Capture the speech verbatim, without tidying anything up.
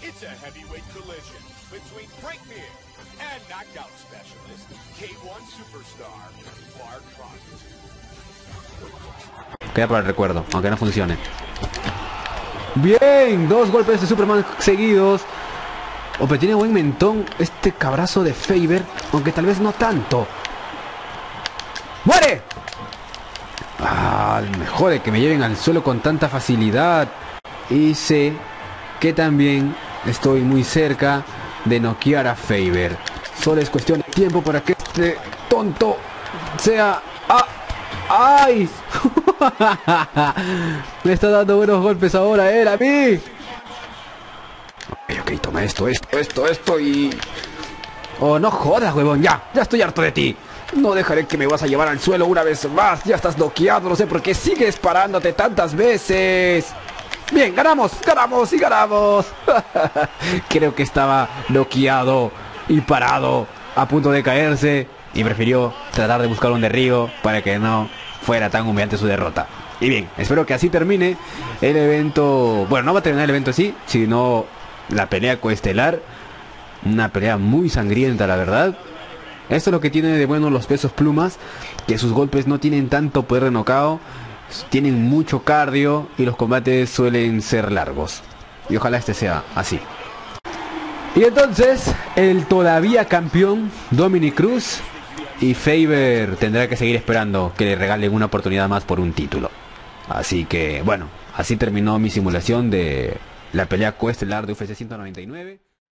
It's a heavyweight collision between Frank Mir and knockout specialist K uno superstar Mark Hunt. Queda para el recuerdo, aunque no funcione. Bien, dos golpes de Superman seguidos. Ope, tiene buen mentón este cabrazo de Faber, aunque tal vez no tanto. ¡Muere! Ah, me jode que me lleven al suelo con tanta facilidad. Y sé que también estoy muy cerca de noquear a Faber. Solo es cuestión de tiempo para que este tonto sea... ¡Ah! ¡Ay! Me está dando buenos golpes ahora él a mí. Ok, ok, toma esto, esto, esto, esto y... Oh, no jodas, huevón, ya, ya estoy harto de ti. No dejaré que me vas a llevar al suelo una vez más. Ya estás noqueado, no sé por qué sigues parándote tantas veces. Bien, ganamos, ganamos y ganamos. Creo que estaba noqueado y parado, a punto de caerse, y prefirió tratar de buscar un derribo para que no fuera tan humillante su derrota. Y bien, espero que así termine el evento. Bueno, no va a terminar el evento así, sino la pelea coestelar. Una pelea muy sangrienta, la verdad. Esto es lo que tiene de bueno los pesos plumas, que sus golpes no tienen tanto poder de knockout, tienen mucho cardio y los combates suelen ser largos. Y ojalá este sea así. Y entonces, el todavía campeón Dominick Cruz, y Faber tendrá que seguir esperando que le regalen una oportunidad más por un título. Así que, bueno, así terminó mi simulación de la pelea coestelar de U F C ciento noventa y nueve.